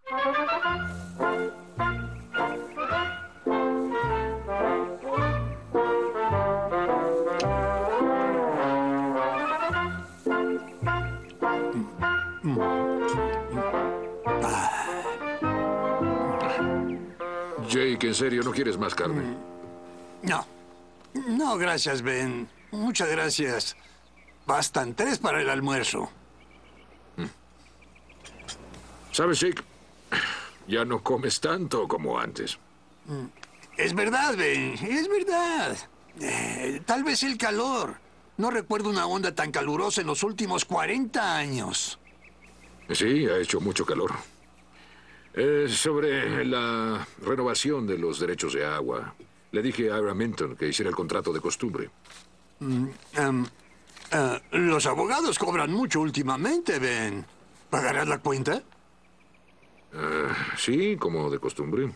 Jake, ¿en serio no quieres más carne? No. No, gracias, Ben. Muchas gracias. Bastan 3 para el almuerzo. ¿Sabes, Jake? Ya no comes tanto como antes. Es verdad, Ben. Es verdad. Tal vez el calor. No recuerdo una onda tan calurosa en los últimos 40 años. Sí, ha hecho mucho calor. Sobre la renovación de los derechos de agua, le dije a Ira Minton que hiciera el contrato de costumbre. Los abogados cobran mucho últimamente, Ben. ¿Pagarás la cuenta? Sí, como de costumbre.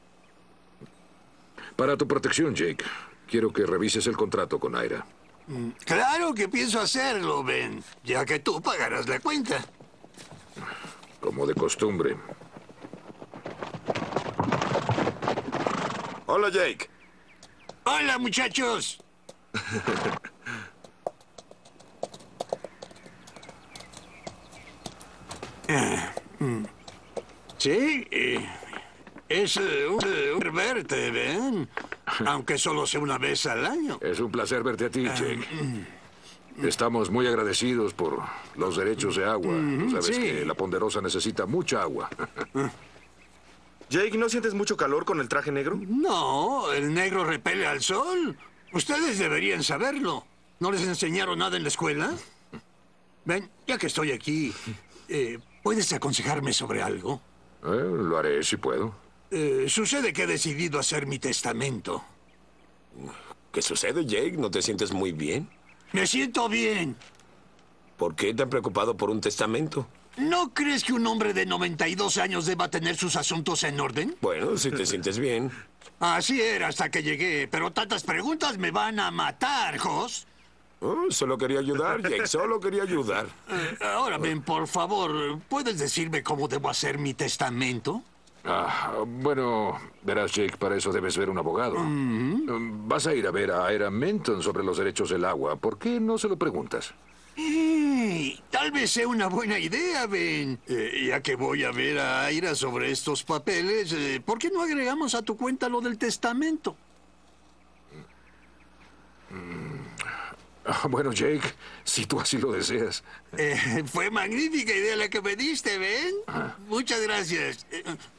Para tu protección, Jake, quiero que revises el contrato con Ira. Claro que pienso hacerlo, Ben, ya que tú pagarás la cuenta. Como de costumbre. Hola, Jake. Hola, muchachos. Sí, es un verte, Ben. Aunque solo sea una vez al año. Es un placer verte a ti, Jake. Estamos muy agradecidos por los derechos de agua. Tú sabes sí. que la Ponderosa necesita mucha agua. Jake, ¿no sientes mucho calor con el traje negro? No, el negro repele al sol. Ustedes deberían saberlo. ¿No les enseñaron nada en la escuela? Ben, ya que estoy aquí, ¿puedes aconsejarme sobre algo? Lo haré si puedo. Sucede que he decidido hacer mi testamento. ¿Qué sucede, Jake? ¿No te sientes muy bien? Me siento bien. ¿Por qué tan preocupado por un testamento? ¿No crees que un hombre de 92 años deba tener sus asuntos en orden? Bueno, si te sientes bien. Así era hasta que llegué, pero tantas preguntas me van a matar, Jos. Oh, solo quería ayudar, Jake, solo quería ayudar. Ahora, Ben, por favor, ¿puedes decirme cómo debo hacer mi testamento? Bueno, verás, Jake, para eso debes ver un abogado. Vas a ir a ver a Ira Minton sobre los derechos del agua. ¿Por qué no se lo preguntas? Tal vez sea una buena idea, Ben. Ya que voy a ver a Ira sobre estos papeles, ¿por qué no agregamos a tu cuenta lo del testamento? Bueno, Jake, si tú así lo deseas. Fue magnífica idea la que me diste, Ben. Muchas gracias.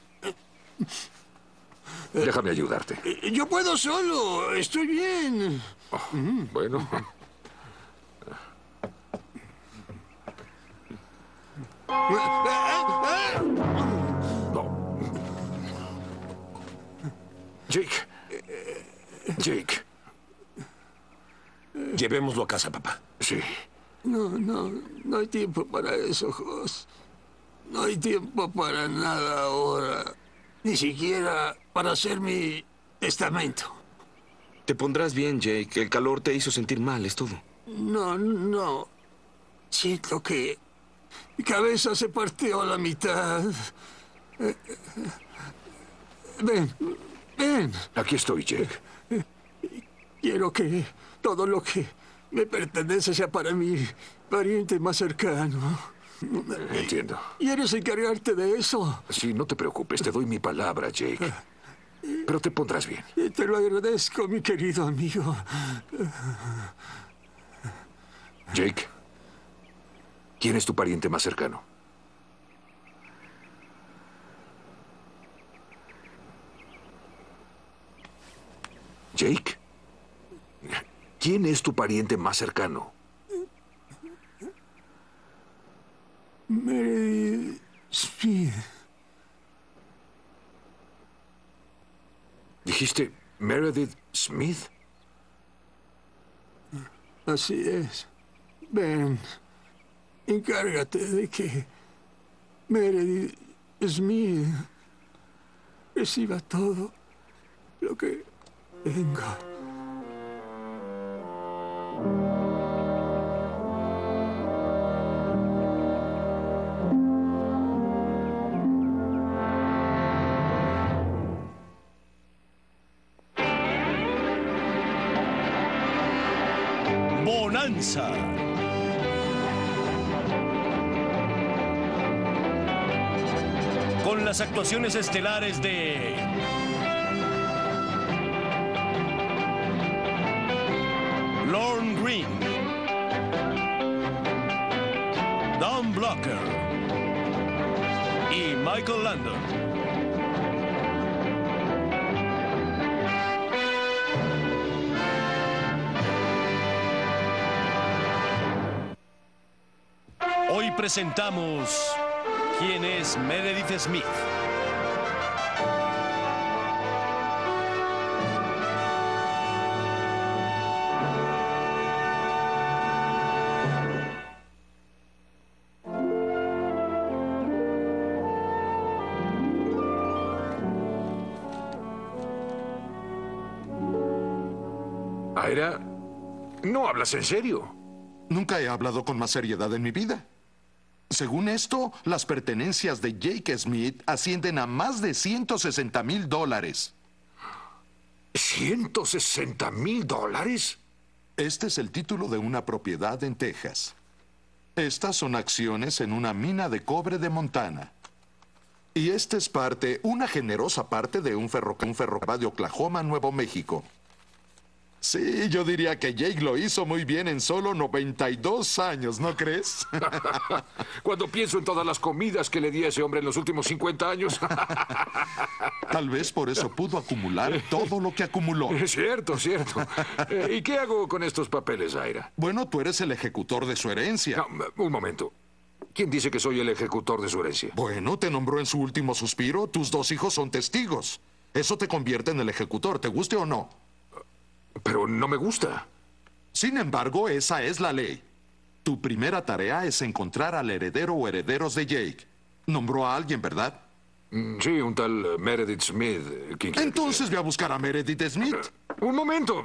Déjame ayudarte. Yo puedo solo, estoy bien. Bueno. No. Jake. Jake. Llevémoslo a casa, papá. Sí. No hay tiempo para eso, Jos. No hay tiempo para nada ahora. Ni siquiera para hacer mi testamento. Te pondrás bien, Jake. El calor te hizo sentir mal, es todo. No. Siento que mi cabeza se partió a la mitad. Ven. Aquí estoy, Jake. Quiero que todo lo que me pertenece sea para mi pariente más cercano. Entiendo. ¿Quieres encargarte de eso? Sí, no te preocupes, te doy mi palabra, Jake. Pero te pondrás bien. Te lo agradezco, mi querido amigo. Jake, ¿quién es tu pariente más cercano? Jake, ¿quién es tu pariente más cercano? Meredith Smith. ¿Dijiste Meredith Smith? Así es. Ven, encárgate de que Meredith Smith reciba todo lo que tenga. Bonanza. Con las actuaciones estelares de Lorne Greene, Don Blocker y Michael Landon. Hoy presentamos ¿Quién es Meredith Smith? Ira, ¿no hablas en serio? Nunca he hablado con más seriedad en mi vida. Según esto, las pertenencias de Jake Smith ascienden a más de $160,000. ¿$160,000? Este es el título de una propiedad en Texas. Estas son acciones en una mina de cobre de Montana. Y esta es una generosa parte de un ferrocarril de Oklahoma, Nuevo México. Sí, yo diría que Jake lo hizo muy bien en solo 92 años, ¿no crees? Cuando pienso en todas las comidas que le di a ese hombre en los últimos 50 años. Tal vez por eso pudo acumular todo lo que acumuló. Cierto, cierto. ¿Y qué hago con estos papeles, Ira? Bueno, tú eres el ejecutor de su herencia. No, un momento. ¿Quién dice que soy el ejecutor de su herencia? Bueno, te nombró en su último suspiro. Tus 2 hijos son testigos. Eso te convierte en el ejecutor, te guste o no. Pero no me gusta. Sin embargo, esa es la ley. Tu primera tarea es encontrar al heredero o herederos de Jake. Nombró a alguien, ¿verdad? Sí, un tal Meredith Smith. Entonces ve a buscar a Meredith Smith. Un momento.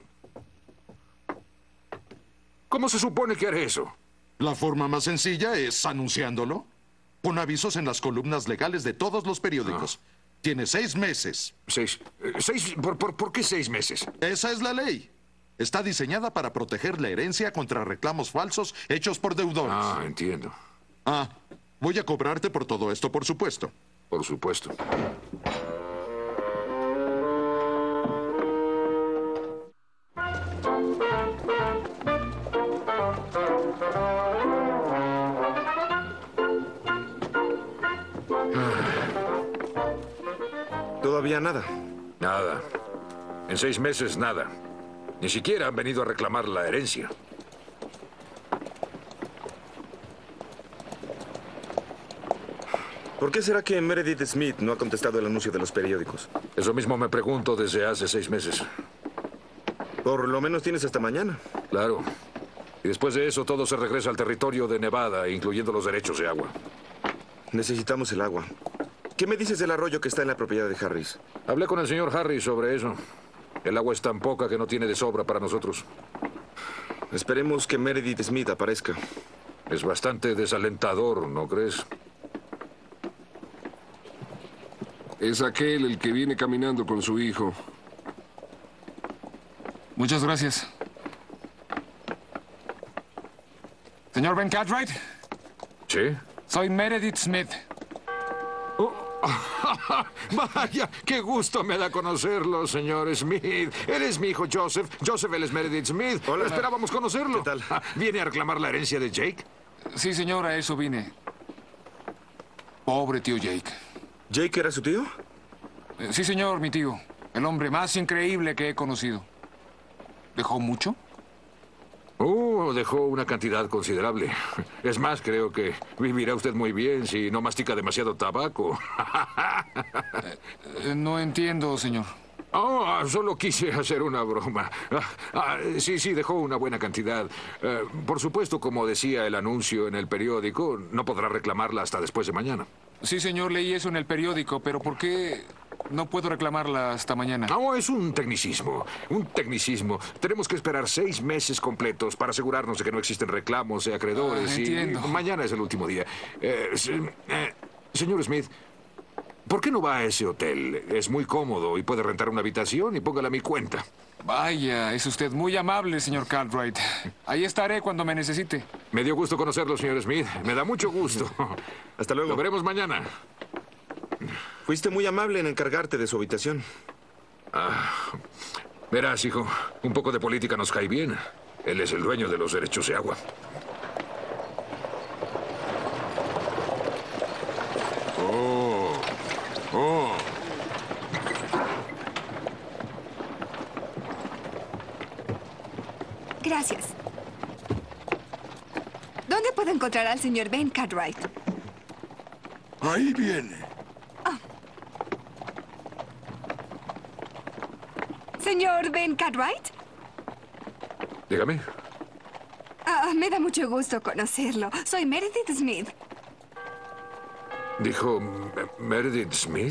¿Cómo se supone que haré eso? La forma más sencilla es anunciándolo. Pon avisos en las columnas legales de todos los periódicos. Tiene 6 meses. ¿Por qué 6 meses? Esa es la ley. Está diseñada para proteger la herencia contra reclamos falsos hechos por deudores. Ah, entiendo. Voy a cobrarte por todo esto, por supuesto. Por supuesto. Todavía nada. Nada. En 6 meses, nada. Ni siquiera han venido a reclamar la herencia. ¿Por qué será que Meredith Smith no ha contestado el anuncio de los periódicos? Eso mismo me pregunto desde hace 6 meses. Por lo menos tienes hasta mañana. Claro. Y después de eso, todo se regresa al territorio de Nevada, incluyendo los derechos de agua. Necesitamos el agua. ¿Qué me dices del arroyo que está en la propiedad de Harris? Hablé con el señor Harris sobre eso. El agua es tan poca que no tiene de sobra para nosotros. Esperemos que Meredith Smith aparezca. Es bastante desalentador, ¿no crees? Es aquel el que viene caminando con su hijo. Muchas gracias. Señor Ben Cartwright. ¿Sí? Soy Meredith Smith. Vaya, qué gusto me da conocerlo, señor Smith. Él es mi hijo Joseph. Joseph, él es Meredith Smith. Hola. Esperábamos conocerlo. ¿Qué tal? ¿Viene a reclamar la herencia de Jake? Sí, señor, a eso vine. Pobre tío Jake. ¿Jake era su tío? Sí, señor, mi tío. El hombre más increíble que he conocido. ¿Dejó mucho? Dejó una cantidad considerable. Es más, creo que vivirá usted muy bien si no mastica demasiado tabaco. No entiendo, señor. Solo quise hacer una broma. Sí, dejó una buena cantidad. Por supuesto, como decía el anuncio en el periódico, no podrá reclamarla hasta después de mañana. Sí, señor, leí eso en el periódico, pero ¿por qué no puedo reclamarla hasta mañana? No, es un tecnicismo. Un tecnicismo. Tenemos que esperar 6 meses completos para asegurarnos de que no existen reclamos de acreedores. Entiendo. Y mañana es el último día. Señor Smith, ¿Por qué no va a ese hotel? Es muy cómodo y puede rentar una habitación y póngala a mi cuenta. Vaya, es usted muy amable, señor Cartwright. Ahí estaré cuando me necesite. Me dio gusto conocerlo, señor Smith. Me da mucho gusto. Hasta luego. Lo veremos mañana. Fuiste muy amable en encargarte de su habitación. Verás, hijo, un poco de política nos cae bien. Él es el dueño de los derechos de agua. Gracias. ¿Dónde puedo encontrar al señor Ben Cartwright? Ahí viene. ¿Señor Ben Cartwright? Dígame. Me da mucho gusto conocerlo. Soy Meredith Smith. ¿Dijo Meredith Smith?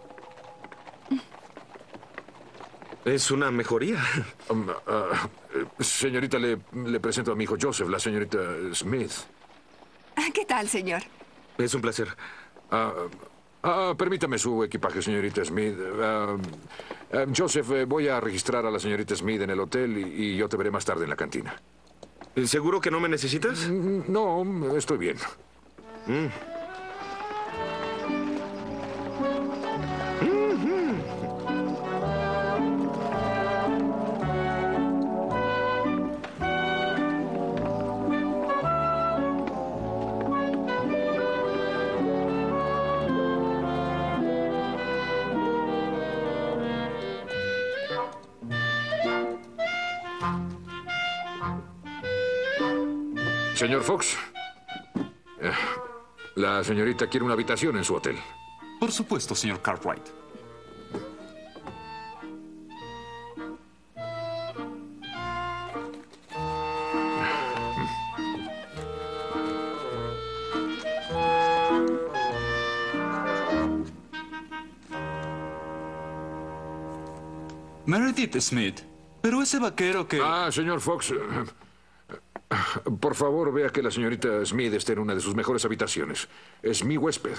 Es una mejoría. Señorita, le presento a mi hijo Joseph, la señorita Smith. ¿Qué tal, señor? Es un placer. Permítame su equipaje, señorita Smith. Joseph, voy a registrar a la señorita Smith en el hotel y yo te veré más tarde en la cantina. ¿Seguro que no me necesitas? No, estoy bien. Señor Fox, la señorita quiere una habitación en su hotel. Por supuesto, señor Cartwright. Meredith Smith, pero ese vaquero que... Señor Fox, por favor, vea que la señorita Smith esté en una de sus mejores habitaciones. Es mi huésped.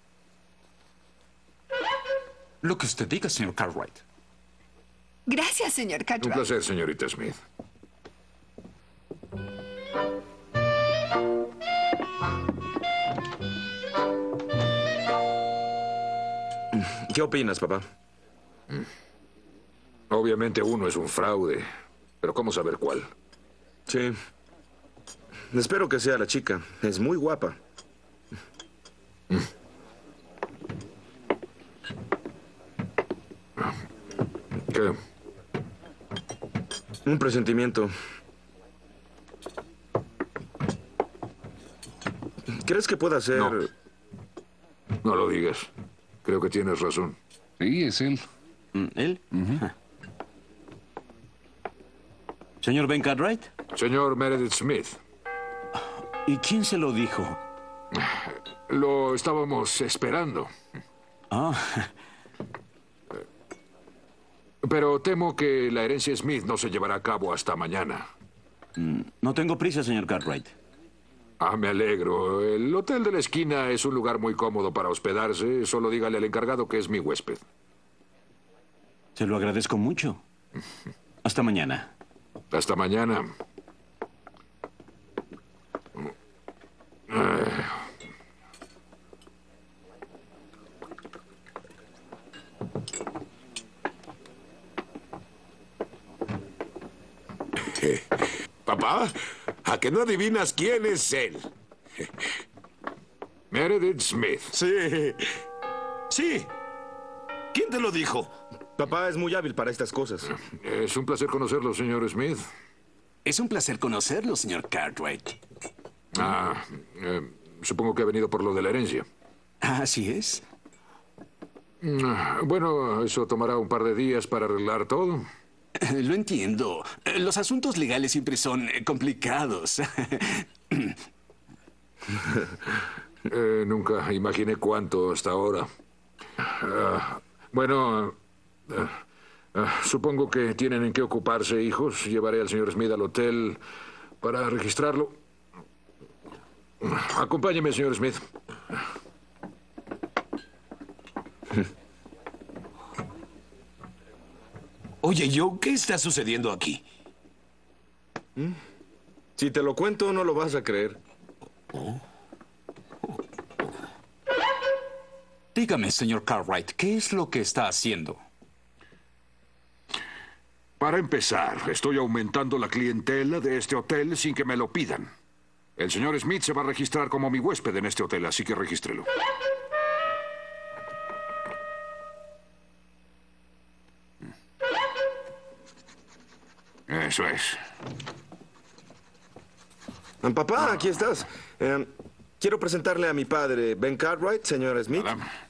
Lo que usted diga, señor Cartwright. Gracias, señor Cartwright. Un placer, señorita Smith. ¿Qué opinas, papá? Obviamente uno es un fraude, pero ¿cómo saber cuál? Sí. Espero que sea la chica. Es muy guapa. ¿Qué? Un presentimiento. ¿Crees que pueda ser...? No. No lo digas. Creo que tienes razón. Sí, es él. ¿Él? ¿Señor Ben Cartwright? Señor Meredith Smith. ¿Y quién se lo dijo? Lo estábamos esperando. Pero temo que la herencia Smith no se llevará a cabo hasta mañana. No tengo prisa, señor Cartwright. Me alegro. El hotel de la esquina es un lugar muy cómodo para hospedarse. Solo dígale al encargado que es mi huésped. Se lo agradezco mucho. Hasta mañana. Hasta mañana. Papá, ¿a que no adivinas quién es él? Meredith Smith. Sí. Sí. ¿Quién te lo dijo? Papá es muy hábil para estas cosas. Es un placer conocerlo, señor Smith. Es un placer conocerlo, señor Cartwright. Supongo que ha venido por lo de la herencia. Así es. Bueno, eso tomará un par de días para arreglar todo. Lo entiendo. Los asuntos legales siempre son complicados. Nunca imaginé cuánto hasta ahora. Supongo que tienen en qué ocuparse, hijos. Llevaré al señor Smith al hotel para registrarlo. Acompáñeme, señor Smith. Oye, Joe, ¿qué está sucediendo aquí? Si te lo cuento, no lo vas a creer. Dígame, señor Cartwright, ¿qué es lo que está haciendo? Para empezar, estoy aumentando la clientela de este hotel sin que me lo pidan. El señor Smith se va a registrar como mi huésped en este hotel, así que regístrelo. Eso es. Papá, aquí estás. Quiero presentarle a mi padre, Ben Cartwright, señora Smith.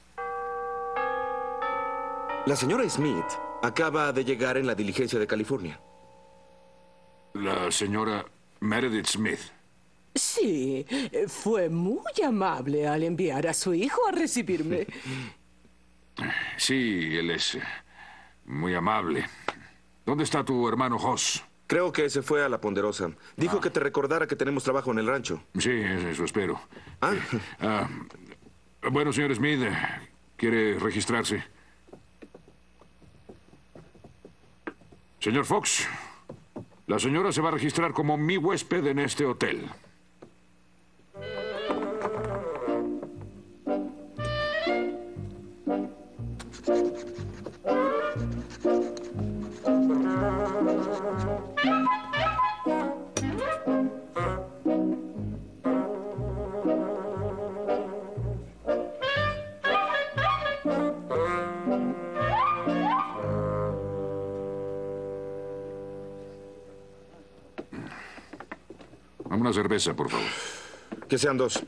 La señora Smith acaba de llegar en la diligencia de California. La señora Meredith Smith. Sí, fue muy amable al enviar a su hijo a recibirme. Sí, él es muy amable. ¿Dónde está tu hermano Hoss? Creo que se fue a la Ponderosa. Dijo que te recordara que tenemos trabajo en el rancho. Sí, eso espero. Bueno, señor Smith, ¿quiere registrarse? Señor Fox, la señora se va a registrar como mi huésped en este hotel. Una cerveza, por favor. Que sean 2.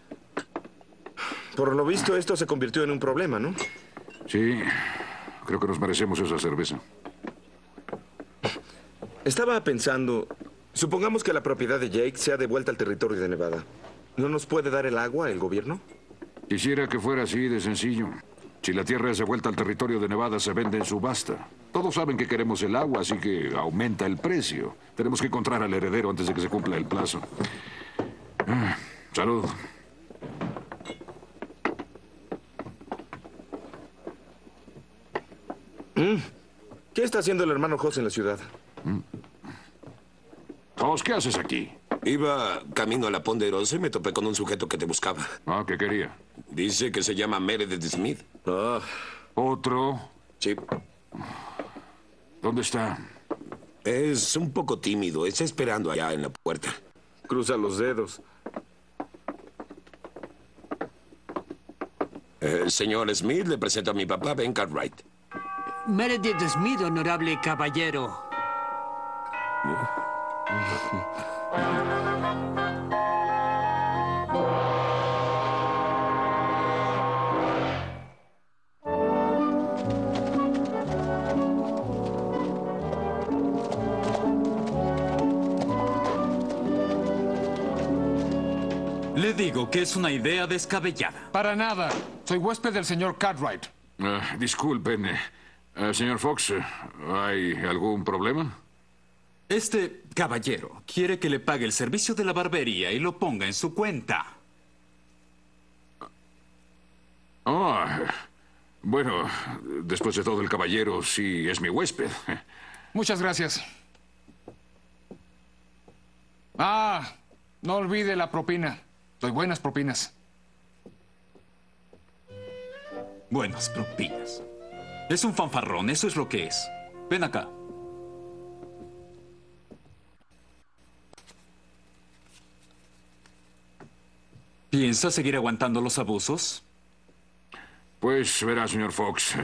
Por lo visto, esto se convirtió en un problema, ¿no? Sí, creo que nos merecemos esa cerveza. Estaba pensando, supongamos que la propiedad de Jake sea devuelta al territorio de Nevada. ¿No nos puede dar el agua el gobierno? Quisiera que fuera así de sencillo. Si la tierra es devuelta al territorio de Nevada, se vende en subasta. Todos saben que queremos el agua, así que aumenta el precio. Tenemos que encontrar al heredero antes de que se cumpla el plazo. Salud. ¿Qué está haciendo el hermano Hoss en la ciudad? Hoss, ¿qué haces aquí? Iba camino a la Ponderosa y me topé con un sujeto que te buscaba. ¿Qué quería? Dice que se llama Meredith Smith. ¿Otro? Sí. ¿Dónde está? Es un poco tímido. Está esperando allá en la puerta. Cruza los dedos. Señor Smith, le presento a mi papá, Ben Cartwright. Meredith Smith, honorable caballero. Le digo que es una idea descabellada. Para nada. Soy huésped del señor Cartwright. Disculpen, señor Fox, ¿hay algún problema? Este caballero quiere que le pague el servicio de la barbería y lo ponga en su cuenta. Bueno, después de todo, el caballero sí es mi huésped. Muchas gracias. No olvide la propina. Doy buenas propinas. Buenas propinas. Es un fanfarrón, eso es lo que es. Ven acá. ¿Piensa seguir aguantando los abusos? Pues verá, señor Fox.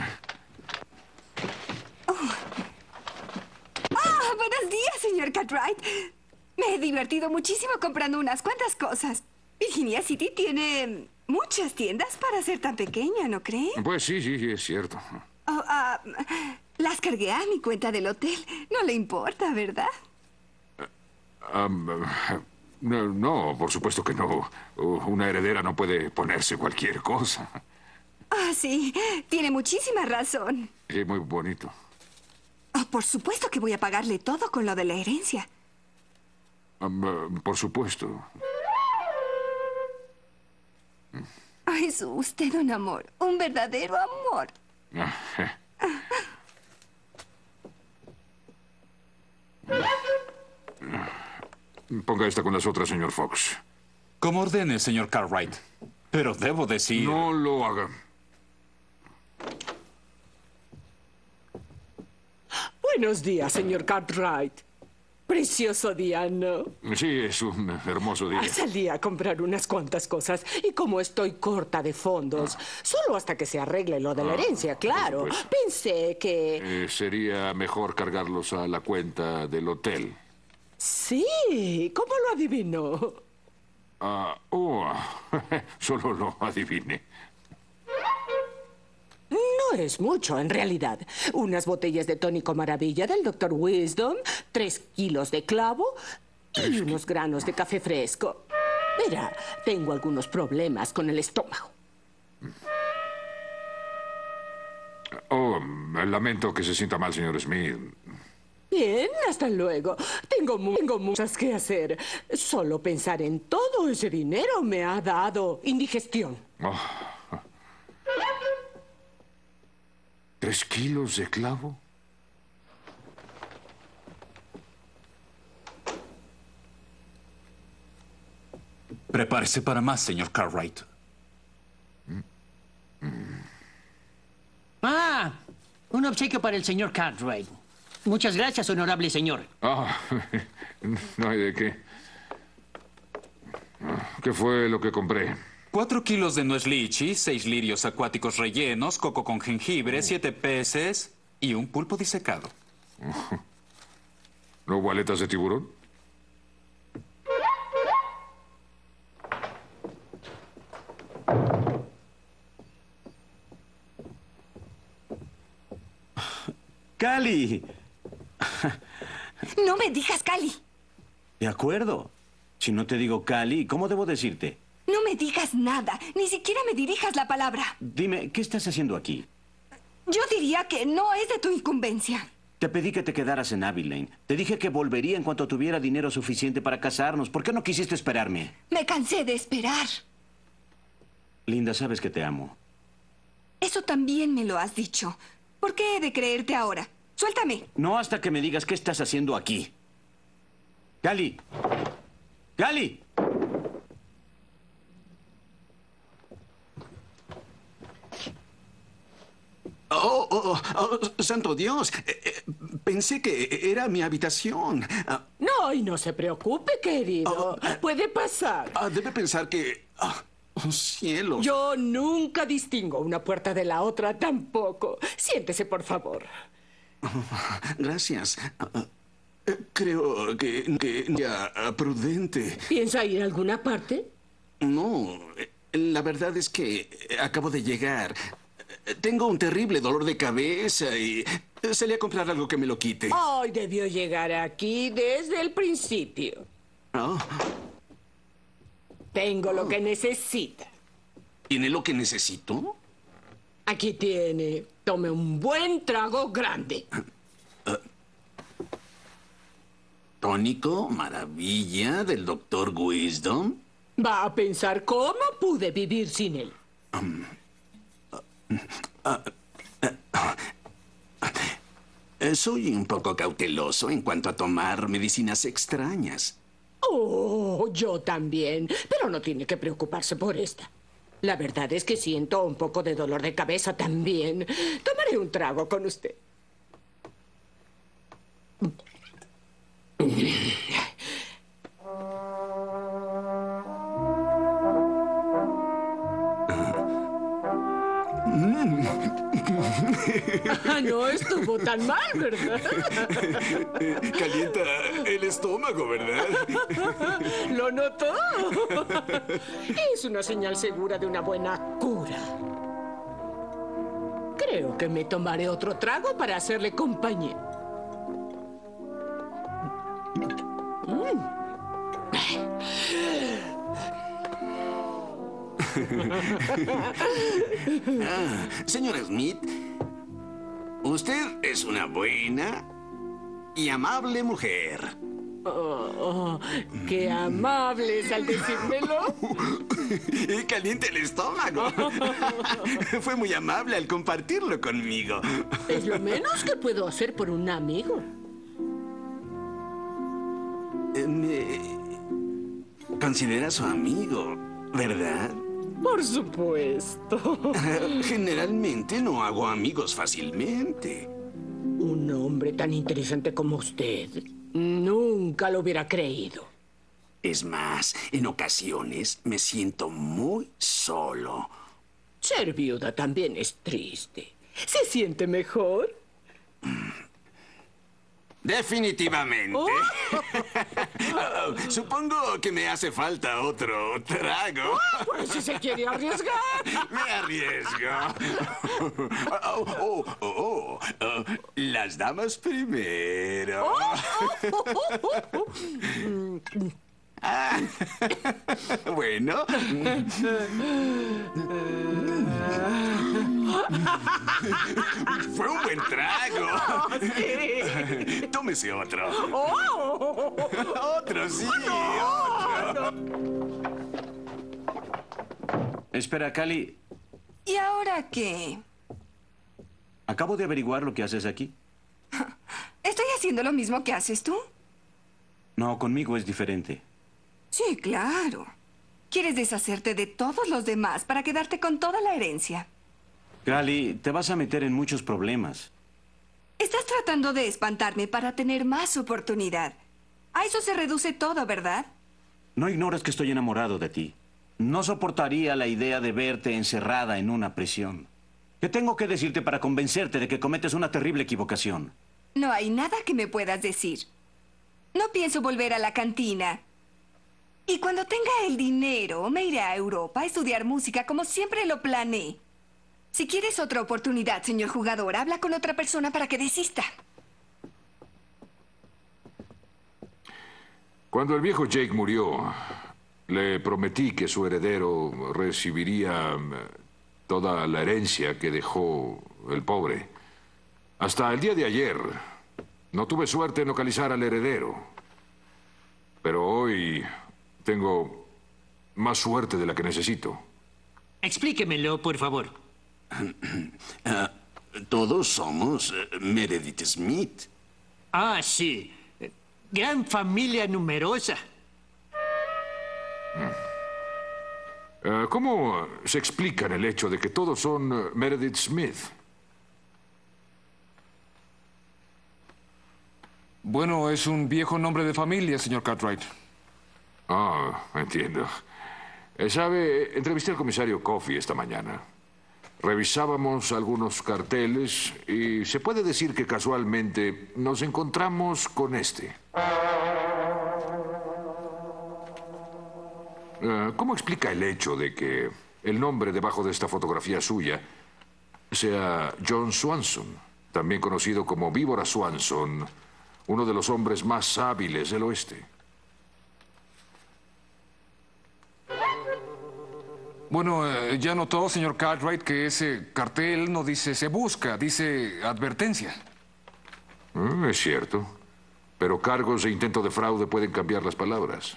Buenos días, señor Cartwright. Me he divertido muchísimo comprando unas cuantas cosas. Virginia City tiene muchas tiendas para ser tan pequeña, ¿no cree? Pues sí, es cierto. Las cargué a mi cuenta del hotel. No le importa, ¿verdad? No, por supuesto que no. Una heredera no puede ponerse cualquier cosa. Sí, tiene muchísima razón. Sí, muy bonito. Por supuesto que voy a pagarle todo con lo de la herencia. Por supuesto. Es usted un amor, un verdadero amor. Ponga esta con las otras, señor Fox. Como ordene, señor Cartwright. Pero debo decir... No lo haga. Buenos días, señor Cartwright. Precioso día, ¿no? Sí, es un hermoso día. Salí a comprar unas cuantas cosas y como estoy corta de fondos, solo hasta que se arregle lo de la herencia, claro, pensé que... Sería mejor cargarlos a la cuenta del hotel. Sí, ¿cómo lo adivinó? Solo lo adiviné. No es mucho, en realidad. Unas botellas de tónico maravilla del Dr. Wisdom, 3 kilos de clavo y unos granos de café fresco. Mira, tengo algunos problemas con el estómago. Lamento que se sienta mal, señor Smith. Bien, hasta luego. Tengo muchas que hacer. Solo pensar en todo ese dinero me ha dado indigestión. 3 kilos de clavo. Prepárese para más, señor Cartwright. Un obsequio para el señor Cartwright. Muchas gracias, honorable señor. No hay de qué. ¿Qué fue lo que compré? 4 kilos de nuez lichi, 6 lirios acuáticos rellenos, coco con jengibre, 7 peces y un pulpo disecado. ¿No hubo aletas de tiburón? ¡Cali! No me digas Cali. De acuerdo. Si no te digo Cali, ¿cómo debo decirte? No me digas nada. Ni siquiera me dirijas la palabra. Dime, ¿qué estás haciendo aquí? Yo diría que no es de tu incumbencia. Te pedí que te quedaras en Abilene. Te dije que volvería en cuanto tuviera dinero suficiente para casarnos. ¿Por qué no quisiste esperarme? Me cansé de esperar. Linda, sabes que te amo. Eso también me lo has dicho. ¿Por qué he de creerte ahora? Suéltame. No hasta que me digas qué estás haciendo aquí. ¡Cali! ¡Cali! ¡Santo Dios! Pensé que era mi habitación. No, y no se preocupe, querido. Puede pasar. Debe pensar que... ¡Oh, cielos! Yo nunca distingo una puerta de la otra tampoco. Siéntese, por favor. Gracias. Creo que ya prudente. ¿Piensa ir a alguna parte? No, la verdad es que acabo de llegar. Tengo un terrible dolor de cabeza y salí a comprar algo que me lo quite. Ay, debió llegar aquí desde el principio. Tengo lo que necesita. ¿Tiene lo que necesito? Aquí tiene. Tome un buen trago grande. ¿Tónico? ¿Maravilla del Dr. Wisdom? Va a pensar cómo pude vivir sin él. Soy un poco cauteloso en cuanto a tomar medicinas extrañas. Oh, yo también. Pero no tiene que preocuparse por esta. La verdad es que siento un poco de dolor de cabeza también. Tomaré un trago con usted. No estuvo tan mal, ¿verdad? Calienta el estómago, ¿verdad? ¿Lo notó? Es una señal segura de una buena cura. Creo que me tomaré otro trago para hacerle compañía. Señora Smith, usted es una buena y amable mujer. Oh, ¡qué amables al decírmelo! Caliente el estómago. Fue muy amable al compartirlo conmigo. Es lo menos que puedo hacer por un amigo. Me considera su amigo, ¿verdad? Por supuesto. Generalmente no hago amigos fácilmente. Un hombre tan interesante como usted nunca lo hubiera creído. Es más, en ocasiones me siento muy solo. Ser viuda también es triste. ¿Se siente mejor? Definitivamente. Supongo que me hace falta otro trago. Pues si se quiere arriesgar. Me arriesgo. Las damas primero. Bueno. Fue un buen trago. Sí. Tómese otro. Otro, sí. Otro. Espera, Cali. ¿Y ahora qué? Acabo de averiguar lo que haces aquí. ¿Estoy haciendo lo mismo que haces tú? No, conmigo es diferente. Sí, claro. Quieres deshacerte de todos los demás para quedarte con toda la herencia. Cali, te vas a meter en muchos problemas. Estás tratando de espantarme para tener más oportunidad. A eso se reduce todo, ¿verdad? No ignoras que estoy enamorado de ti. No soportaría la idea de verte encerrada en una prisión. ¿Qué tengo que decirte para convencerte de que cometes una terrible equivocación? No hay nada que me puedas decir. No pienso volver a la cantina. Y cuando tenga el dinero, me iré a Europa a estudiar música como siempre lo planeé. Si quieres otra oportunidad, señor jugador, habla con otra persona para que desista. Cuando el viejo Jake murió, le prometí que su heredero recibiría toda la herencia que dejó el pobre. Hasta el día de ayer, no tuve suerte en localizar al heredero. Pero hoy tengo más suerte de la que necesito. Explíquemelo, por favor. Todos somos Meredith Smith. Ah, sí. Gran familia numerosa. ¿Cómo se explican el hecho de que todos son Meredith Smith? Bueno, es un viejo nombre de familia, señor Cartwright. Ah, entiendo. ¿Sabe? Entrevisté al comisario Coffey esta mañana. Revisábamos algunos carteles y se puede decir que casualmente nos encontramos con este. ¿Cómo explica el hecho de que el nombre debajo de esta fotografía suya sea John Swanson, también conocido como Víbora Swanson, uno de los hombres más hábiles del oeste? Bueno, ya notó, señor Cartwright, que ese cartel no dice se busca, dice advertencia. Es cierto. Pero cargos e intento de fraude pueden cambiar las palabras.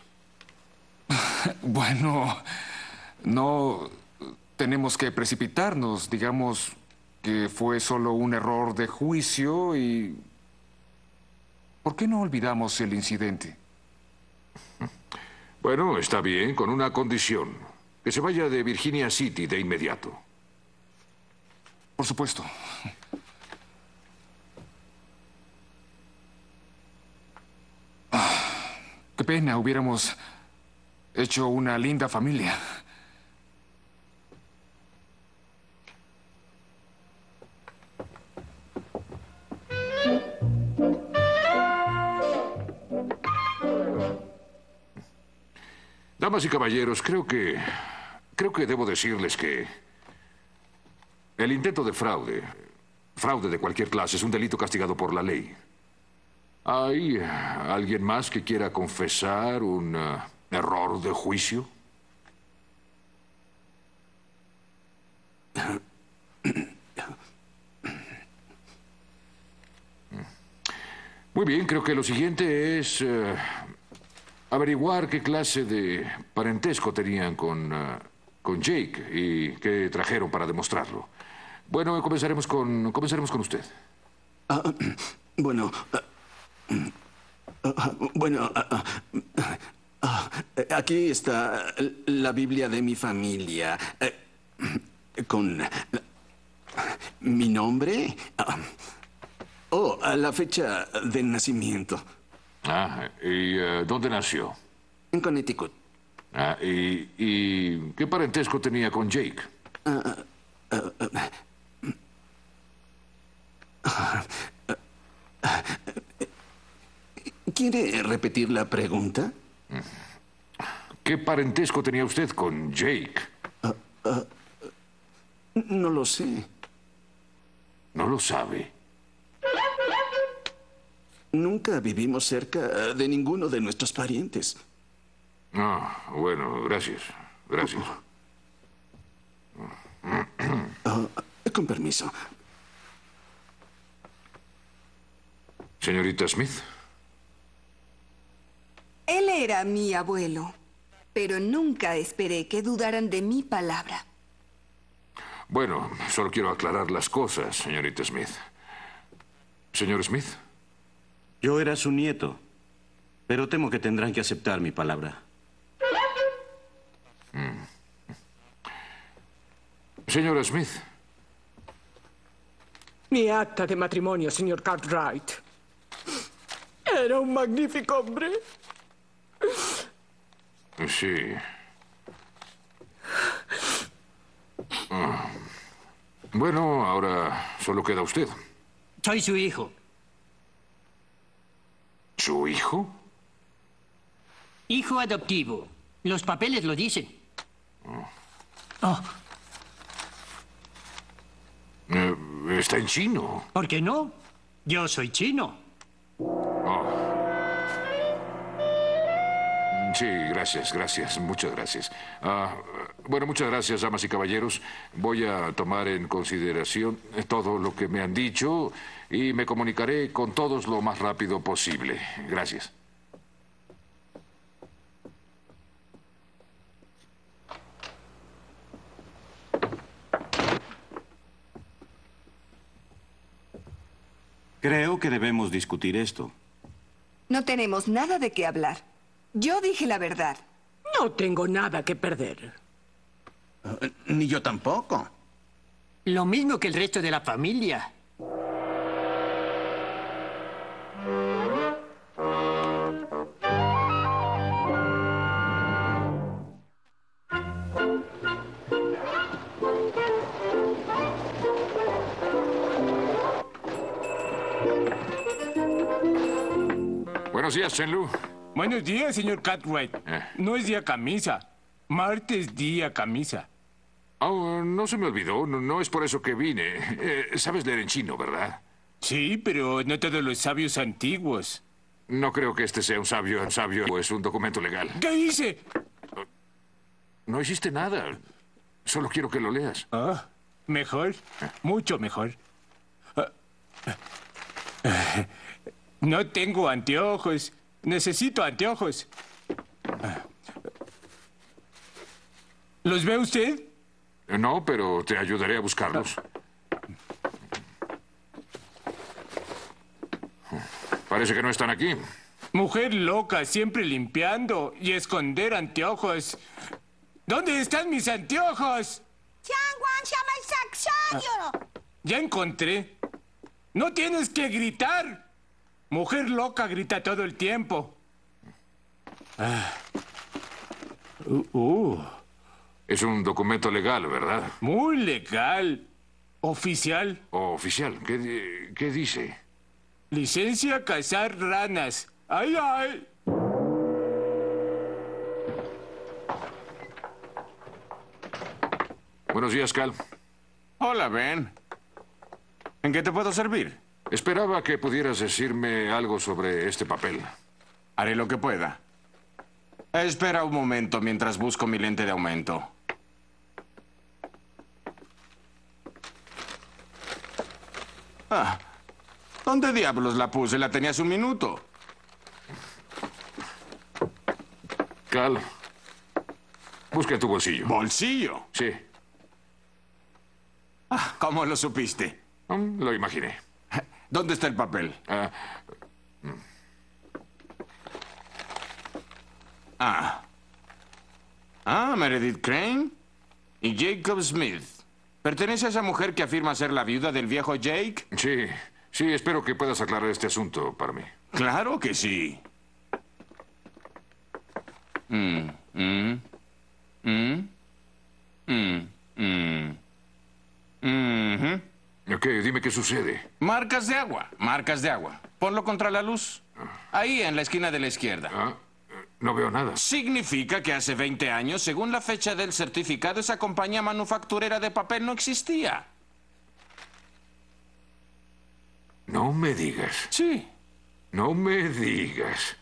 Bueno, no tenemos que precipitarnos. Digamos que fue solo un error de juicio y... ¿Por qué no olvidamos el incidente? Bueno, está bien, con una condición. Que se vaya de Virginia City de inmediato. Por supuesto. Qué pena, hubiéramos hecho una linda familia. Damas y caballeros, creo que debo decirles que el intento de fraude de cualquier clase, es un delito castigado por la ley. ¿Hay alguien más que quiera confesar un error de juicio? Muy Muy bien, creo que lo siguiente es averiguar qué clase de parentesco tenían con Jake y qué trajeron para demostrarlo. Bueno, comenzaremos con usted. Aquí está la Biblia de mi familia. Con mi nombre. La fecha de nacimiento. ¿Y dónde nació? En Connecticut. ¿Y qué parentesco tenía con Jake? ¿Quiere repetir la pregunta? ¿Qué parentesco tenía usted con Jake? No lo sé. ¿No lo sabe? Nunca vivimos cerca de ninguno de nuestros parientes. Bueno, gracias. Gracias. Con permiso. Señorita Smith. Él era mi abuelo, pero nunca esperé que dudaran de mi palabra. Bueno, solo quiero aclarar las cosas, señorita Smith. Señor Smith. Yo era su nieto, pero temo que tendrán que aceptar mi palabra. Señora Smith. Mi acta de matrimonio, señor Cartwright. Era un magnífico hombre. Sí. Bueno, ahora solo queda usted. Soy su hijo. ¿Su hijo? Hijo adoptivo. Los papeles lo dicen. Está en chino. ¿Por qué no? Yo soy chino. Sí, gracias, muchas gracias. Bueno, muchas gracias, damas y caballeros. Voy a tomar en consideración todo lo que me han dicho y me comunicaré con todos lo más rápido posible. Gracias. Creo que debemos discutir esto. No tenemos nada de qué hablar. Yo dije la verdad. No tengo nada que perder. Ni yo tampoco. Lo mismo que el resto de la familia. Buenos días, Chen-Lu. Buenos días, señor Cartwright. No es día camisa. Martes día camisa. No se me olvidó. No es por eso que vine. Sabes leer en chino, ¿verdad? Sí, pero no todos los sabios antiguos. No creo que este sea un sabio o es un documento legal. ¿Qué hice? No hiciste nada. Solo quiero que lo leas. Mejor. Mucho mejor. No tengo anteojos. Necesito anteojos. ¿Los ve usted? No, pero te ayudaré a buscarlos. Parece que no están aquí. Mujer loca, siempre limpiando y esconder anteojos. ¿Dónde están mis anteojos? Ya encontré. No tienes que gritar. Mujer loca grita todo el tiempo. Es un documento legal, ¿verdad? Muy legal. Oficial. Oficial. ¿Qué dice? Licencia a cazar ranas. ¡Ay, ay! Buenos días, Cal. Hola, Ben. ¿En qué te puedo servir? Esperaba que pudieras decirme algo sobre este papel. Haré lo que pueda. Espera un momento mientras busco mi lente de aumento. ¿Dónde diablos la puse? La tenías un minuto. Cal, busca en tu bolsillo. ¿Bolsillo? Sí. ¿Cómo lo supiste? Lo imaginé. ¿Dónde está el papel? Meredith Crane y Jacob Smith. ¿Pertenece a esa mujer que afirma ser la viuda del viejo Jake? Sí, espero que puedas aclarar este asunto para mí. Claro que sí. Ok, dime qué sucede. Marcas de agua, marcas de agua. Ponlo contra la luz. Ahí, en la esquina de la izquierda. No veo nada. Significa que hace 20 años, según la fecha del certificado, esa compañía manufacturera de papel no existía. No me digas. Sí. No me digas.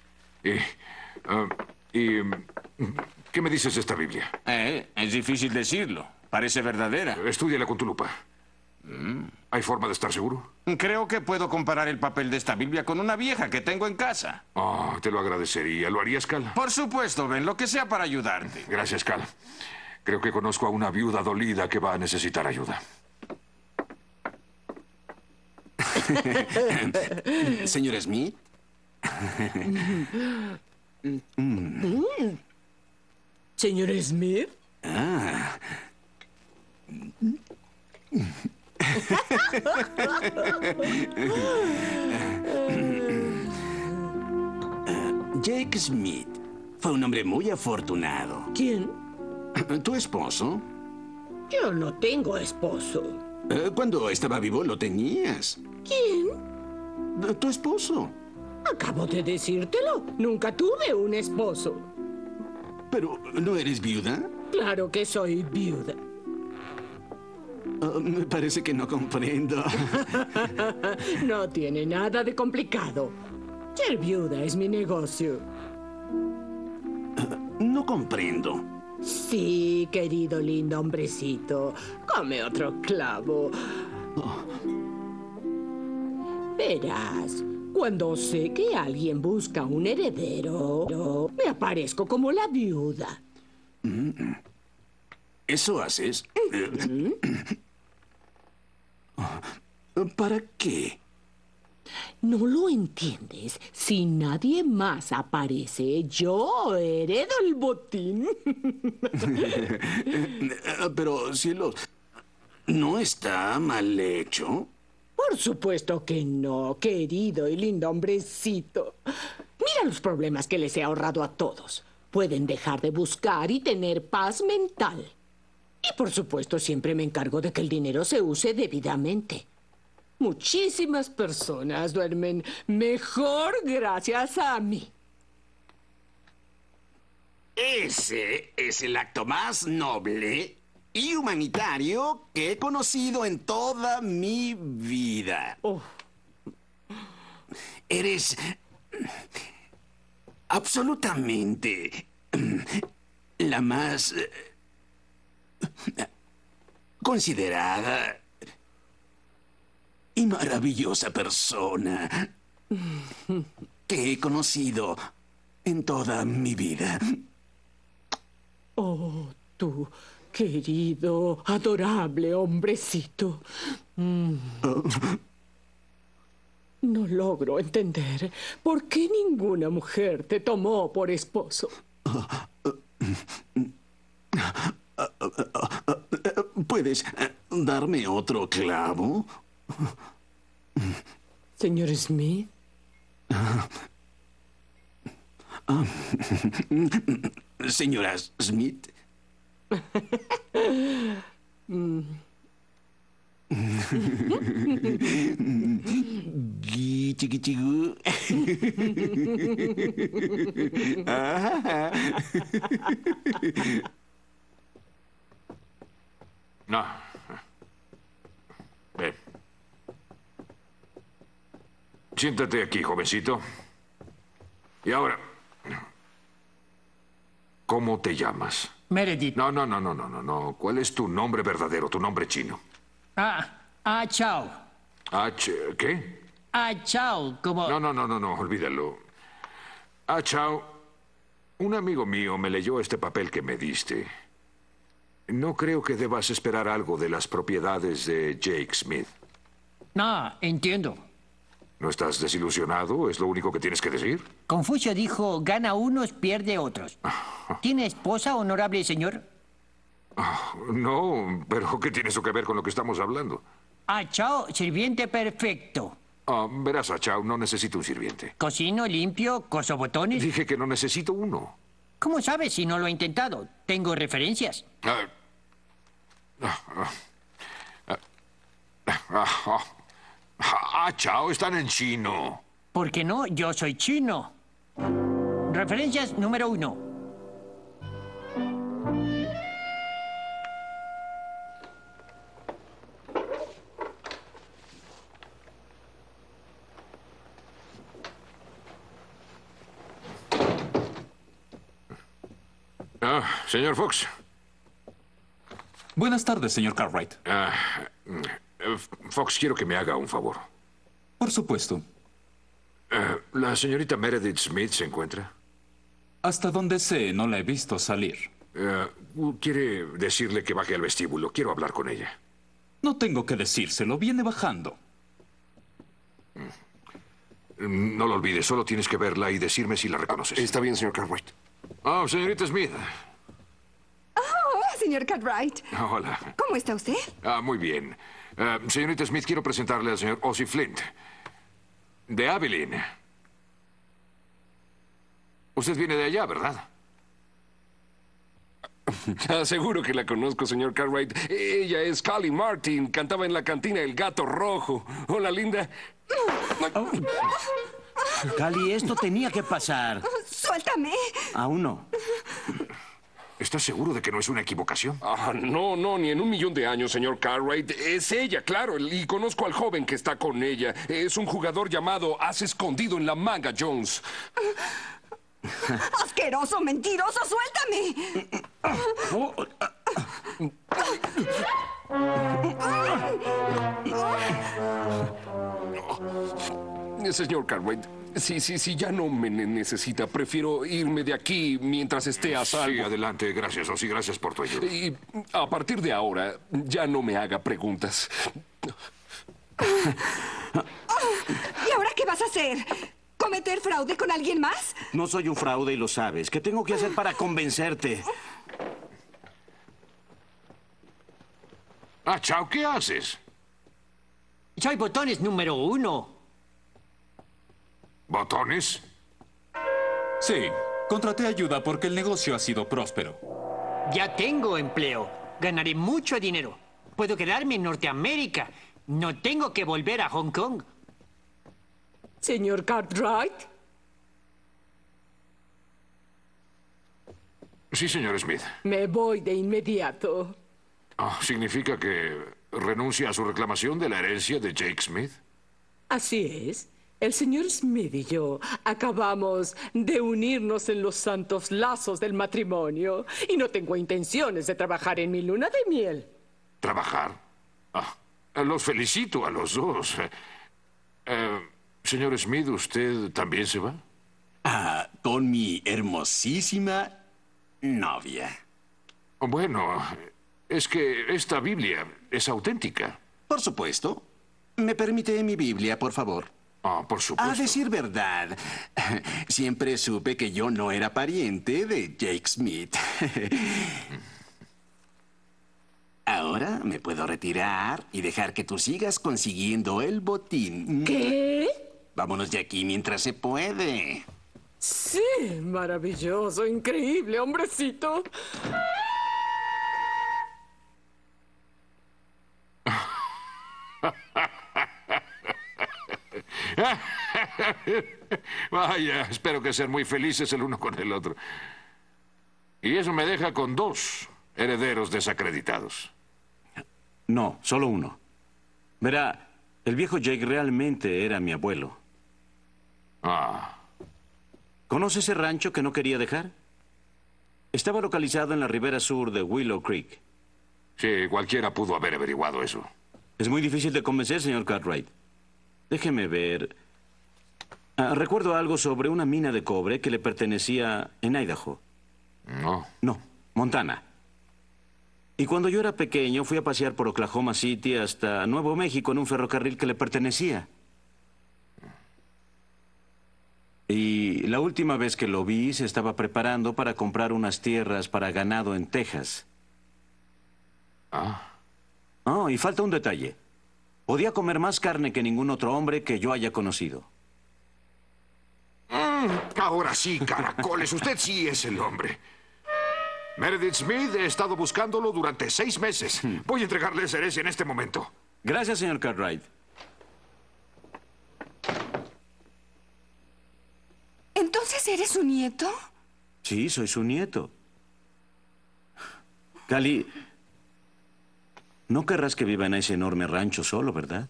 ¿Qué me dices de esta Biblia? Es difícil decirlo. Parece verdadera. Estúdiala con tu lupa. ¿Hay forma de estar seguro? Creo que puedo comparar el papel de esta Biblia con una vieja que tengo en casa. Oh, te lo agradecería. ¿Lo harías, Cal? Por supuesto, Ben, lo que sea para ayudarte. Gracias, Cal. Creo que conozco a una viuda dolida que va a necesitar ayuda. Señor Smith. Señor Smith. Jake Smith fue un hombre muy afortunado. ¿Quién? ¿Tu esposo? Yo no tengo esposo. Cuando estaba vivo lo tenías. ¿Quién? Tu esposo. Acabo de decírtelo. Nunca tuve un esposo. ¿Pero no eres viuda? Claro que soy viuda. Me parece que no comprendo. No tiene nada de complicado. Ser viuda es mi negocio. No comprendo. Sí, querido lindo hombrecito. Come otro clavo. Verás, cuando sé que alguien busca un heredero, me aparezco como la viuda. ¿Eso haces? ¿Para qué? ¿No lo entiendes? Si nadie más aparece, yo heredo el botín. Pero, cielo, ¿no está mal hecho? Por supuesto que no, querido y lindo hombrecito. Mira los problemas que les he ahorrado a todos. Pueden dejar de buscar y tener paz mental. Y por supuesto siempre me encargo de que el dinero se use debidamente. Muchísimas personas duermen mejor gracias a mí. Ese es el acto más noble y humanitario que he conocido en toda mi vida. Eres absolutamente la más considerada y maravillosa persona que he conocido en toda mi vida. Oh, tú, querido, adorable hombrecito. No logro entender por qué ninguna mujer te tomó por esposo. ¿Puedes darme otro clavo? Señor Smith. Señora Smith. Chiquichigu. No. Ven. Siéntate aquí, jovencito. Y ahora, ¿cómo te llamas? Meredith. No. ¿Cuál es tu nombre verdadero, tu nombre chino? Chao. ¿Qué? Ah, Chao, como... No, olvídalo. Ah, Chao, un amigo mío me leyó este papel que me diste. No creo que debas esperar algo de las propiedades de Jake Smith. No, entiendo. ¿No estás desilusionado? ¿Es lo único que tienes que decir? Confucio dijo, gana unos, pierde otros. ¿Tiene esposa, honorable señor? No, pero ¿qué tiene eso que ver con lo que estamos hablando? Ah, Chao, sirviente perfecto. Verás, Chao, no necesito un sirviente. Cocino, limpio, coso botones. Dije que no necesito uno. ¿Cómo sabes si no lo he intentado? Tengo referencias. Chao, están en chino. ¿Por qué no? Yo soy chino. Referencias número 1. Señor Fox. Buenas tardes, señor Cartwright. Fox, quiero que me haga un favor. Por supuesto. ¿La señorita Meredith Smith se encuentra? Hasta donde sé, no la he visto salir. Quiere decirle que baje al vestíbulo. Quiero hablar con ella. No tengo que decírselo. Viene bajando. No lo olvides. Solo tienes que verla y decirme si la reconoces. Está bien, señor Cartwright. Señorita Smith. Señor Cartwright. Hola. ¿Cómo está usted? Muy bien. Señorita Smith, quiero presentarle al señor Ozzy Flint, de Abilene. Usted viene de allá, ¿verdad? Seguro que la conozco, señor Cartwright. Ella es Callie Martin. Cantaba en la cantina El Gato Rojo. Hola, linda. Callie, esto tenía que pasar. ¡Suéltame! Aún no. ¿Estás seguro de que no es una equivocación? No, ni en 1.000.000 de años, señor Cartwright. Es ella, claro, y conozco al joven que está con ella. Es un jugador llamado As Escondido en la Manga Jones. ¡Asqueroso, mentiroso! ¡Suéltame! Señor Cartwright, si ya no me necesita, prefiero irme de aquí mientras esté a salvo. Sí, adelante. Gracias, Ozzy. Gracias por tu ayuda. Y a partir de ahora, ya no me haga preguntas. ¿Y ahora qué vas a hacer? ¿Cometer fraude con alguien más? No soy un fraude y lo sabes. ¿Qué tengo que hacer para convencerte? Chao, ¿qué haces? Soy botones número 1. ¿Botones? Sí, contraté ayuda porque el negocio ha sido próspero. Ya tengo empleo. Ganaré mucho dinero. Puedo quedarme en Norteamérica. No tengo que volver a Hong Kong. Señor Cartwright. Sí, señor Smith. Me voy de inmediato. ¿Significa que renuncia a su reclamación de la herencia de Jake Smith? Así es. El señor Smith y yo acabamos de unirnos en los santos lazos del matrimonio y no tengo intenciones de trabajar en mi luna de miel. ¿Trabajar? Los felicito a los dos. Señor Smith, ¿usted también se va? Con mi hermosísima novia. Bueno, es que esta Biblia es auténtica. Por supuesto. ¿Me permite mi Biblia, por favor? Por supuesto. A decir verdad, siempre supe que yo no era pariente de Jake Smith. Ahora me puedo retirar y dejar que tú sigas consiguiendo el botín. ¿Qué? Vámonos de aquí mientras se puede. Sí, maravilloso, increíble, hombrecito. Vaya, espero que sean muy felices el uno con el otro. Y eso me deja con 2 herederos desacreditados. No, solo uno. Verá, el viejo Jake realmente era mi abuelo. ¿Conoce ese rancho que no quería dejar? Estaba localizado en la ribera sur de Willow Creek. Sí, cualquiera pudo haber averiguado eso. Es muy difícil de convencer, señor Cartwright. Déjeme ver. Recuerdo algo sobre una mina de cobre que le pertenecía en Idaho. No. No, Montana. Y cuando yo era pequeño fui a pasear por Oklahoma City hasta Nuevo México en un ferrocarril que le pertenecía. Y la última vez que lo vi se estaba preparando para comprar unas tierras para ganado en Texas. Oh, y falta un detalle. Podía comer más carne que ningún otro hombre que yo haya conocido. Ahora sí, caracoles, usted sí es el hombre. Meredith Smith, he estado buscándolo durante 6 meses. Voy a entregarle esa herencia en este momento. Gracias, señor Cartwright. ¿Entonces eres su nieto? Sí, soy su nieto. Cali, no querrás que viva en ese enorme rancho solo, ¿verdad?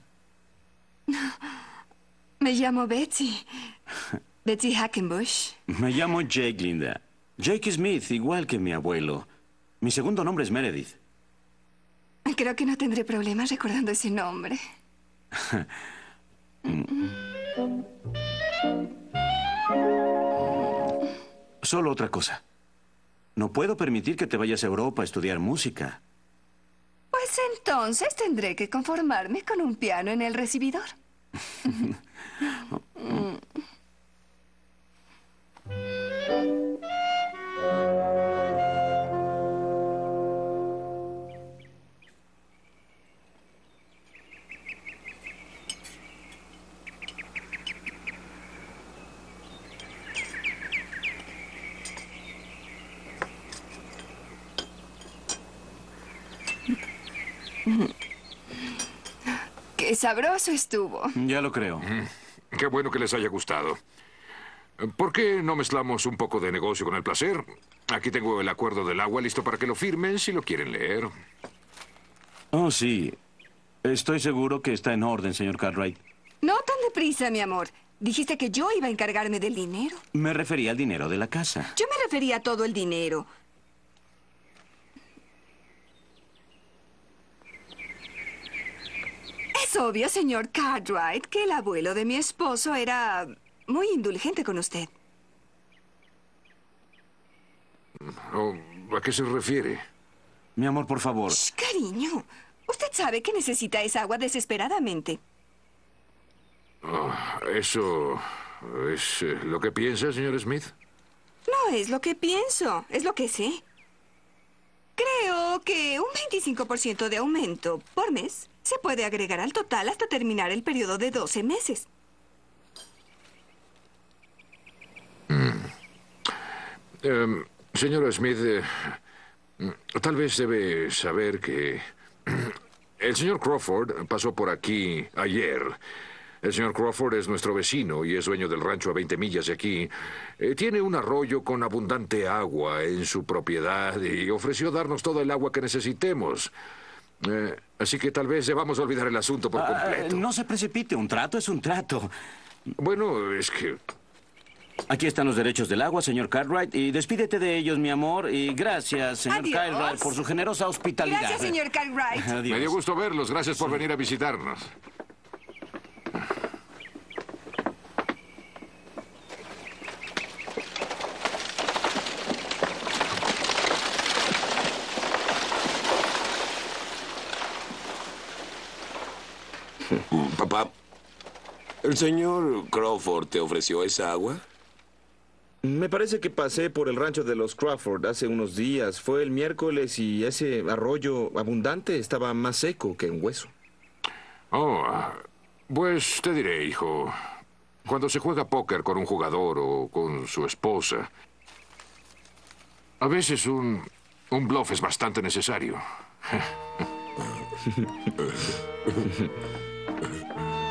Me llamo Betsy. Betsy Hackenbush. Me llamo Jake, linda. Jake Smith, igual que mi abuelo. Mi segundo nombre es Meredith. Creo que no tendré problemas recordando ese nombre. Solo otra cosa. No puedo permitir que te vayas a Europa a estudiar música. Pues entonces tendré que conformarme con un piano en el recibidor. Qué sabroso estuvo. Ya lo creo. Qué bueno que les haya gustado. ¿Por qué no mezclamos un poco de negocio con el placer? Aquí tengo el acuerdo del agua listo para que lo firmen si lo quieren leer. Oh, sí. Estoy seguro que está en orden, señor Cartwright. No tan deprisa, mi amor. Dijiste que yo iba a encargarme del dinero. Me refería al dinero de la casa. Yo me refería a todo el dinero. Es obvio, señor Cartwright, que el abuelo de mi esposo era muy indulgente con usted. Oh, ¿a qué se refiere? Mi amor, por favor. Shh, cariño. Usted sabe que necesita esa agua desesperadamente. Oh, ¿eso es lo que piensa, señor Smith? No es lo que pienso, es lo que sé. Creo que un 25% de aumento por mes se puede agregar al total hasta terminar el periodo de 12 meses. Señor Smith, tal vez debe saber que el señor Crawford pasó por aquí ayer. El señor Crawford es nuestro vecino y es dueño del rancho a 20 millas de aquí. Tiene un arroyo con abundante agua en su propiedad y ofreció darnos todo el agua que necesitemos. Así que tal vez debamos olvidar el asunto por completo. No se precipite, un trato es un trato. Bueno, es que... Aquí están los derechos del agua, señor Cartwright, y despídete de ellos, mi amor, y gracias, señor Adiós. Cartwright, por su generosa hospitalidad. Gracias, señor Cartwright. Adiós. Me dio gusto verlos. Gracias por venir a visitarnos. Papá, ¿el señor Crawford te ofreció esa agua? Me parece que pasé por el rancho de los Crawford hace unos días. Fue el miércoles y ese arroyo abundante estaba más seco que un hueso. Oh, pues te diré, hijo. Cuando se juega póker con un jugador o con su esposa, a veces un bluff es bastante necesario.